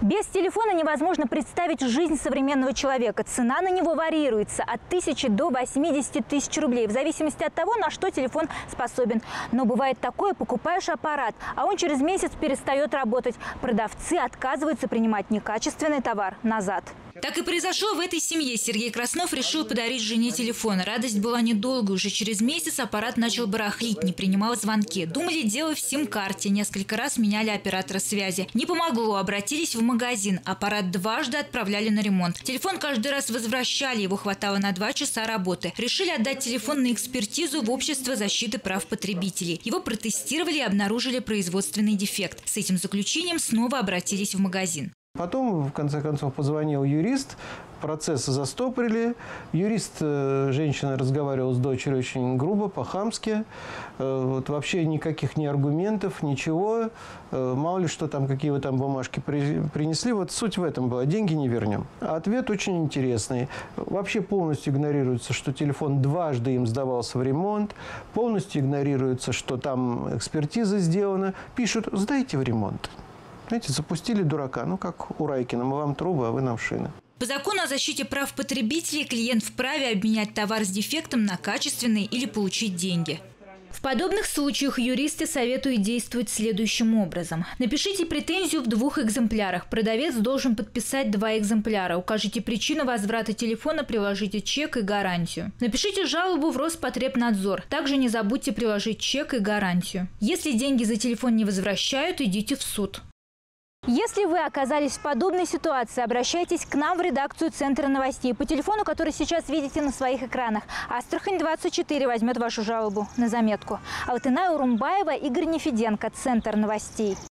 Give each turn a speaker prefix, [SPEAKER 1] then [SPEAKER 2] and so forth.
[SPEAKER 1] Без телефона невозможно представить жизнь современного человека. Цена на него варьируется от 1000 до 80 тысяч рублей, в зависимости от того, на что телефон способен. Но бывает такое, покупаешь аппарат, а он через месяц перестает работать. Продавцы отказываются принимать некачественный товар назад.
[SPEAKER 2] Так и произошло в этой семье. Сергей Краснов решил подарить жене телефон. Радость была недолгой. Уже через месяц аппарат начал барахлить, не принимал звонки. Думали, дело в сим-карте. Несколько раз меняли оператора связи. Не помогло, обратились в магазин. Аппарат дважды отправляли на ремонт. Телефон каждый раз возвращали, его хватало на 2 часа работы. Решили отдать телефон на экспертизу в Общество защиты прав потребителей. Его протестировали и обнаружили производственный дефект. С этим заключением снова обратились в магазин.
[SPEAKER 3] Потом, в конце концов, позвонил юрист, процесс застопорили. Юрист, женщина, разговаривала с дочерью очень грубо, по-хамски. Вот, вообще никаких ни аргументов, ничего. Мало ли, что там, какие вы там бумажки принесли. Вот суть в этом была. Деньги не вернем. А ответ очень интересный. Вообще полностью игнорируется, что телефон дважды им сдавался в ремонт. Полностью игнорируется, что там экспертиза сделана. Пишут: сдайте в ремонт. Знаете, запустили дурака, ну как у Райкина, мы вам трубы, а вы нам шины.
[SPEAKER 2] По закону о защите прав потребителей клиент вправе обменять товар с дефектом на качественный или получить деньги. В подобных случаях юристы советуют действовать следующим образом. Напишите претензию в 2 экземплярах. Продавец должен подписать 2 экземпляра. Укажите причину возврата телефона, приложите чек и гарантию. Напишите жалобу в Роспотребнадзор. Также не забудьте приложить чек и гарантию. Если деньги за телефон не возвращают, идите в суд.
[SPEAKER 1] Если вы оказались в подобной ситуации, обращайтесь к нам в редакцию Центра новостей по телефону, который сейчас видите на своих экранах. Астрахань-24 возьмет вашу жалобу на заметку. Алтынай Урумбаева, Игорь Нефеденко, Центр новостей.